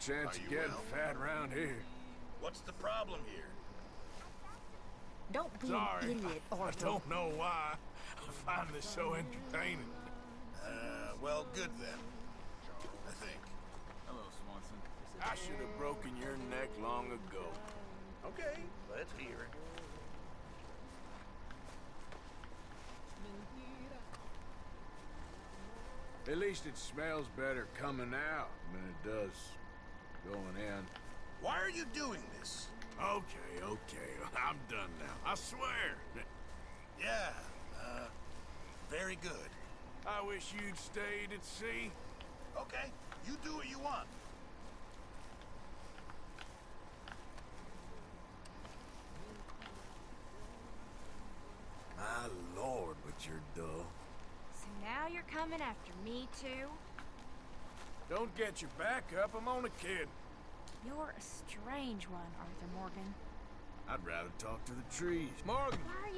chance of getting fat around here. What's the problem here? Don't be Sorry, an idiot, I Orville. don't know why. I find this so entertaining. Well, good then. I think. Hello, Swanson. I should have broken your neck long ago. Okay, let's hear it. At least it smells better coming out than it does going in. Why are you doing this? Okay. I'm done now. I swear. Yeah, very good. I wish you'd stayed at sea. Okay, you do what you want. My lord, but you're dull. So now you're coming after me, too? Don't get your back up. I'm only kidding. You're a strange one, Arthur Morgan. I'd rather talk to the trees. Morgan! Why are